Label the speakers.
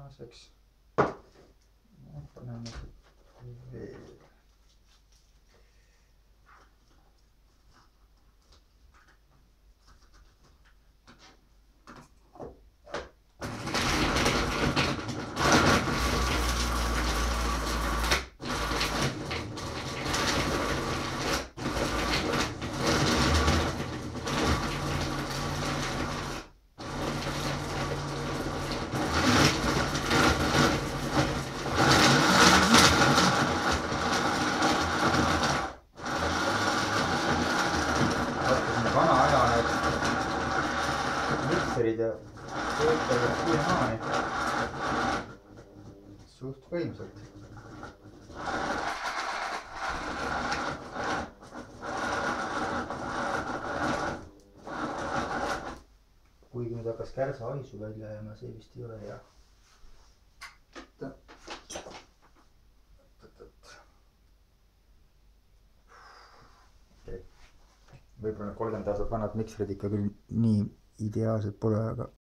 Speaker 1: tänaseks. Paneme veel. Vana aja need mikserid ja töötavad siiamaani suht võimsalt. Kuigi nüüd hakkas kärsa haisu välja ja see vist ei ole hea. Võib-olla 30 aastat vanad mikserid ikka küll nii ideaalsed pole, aga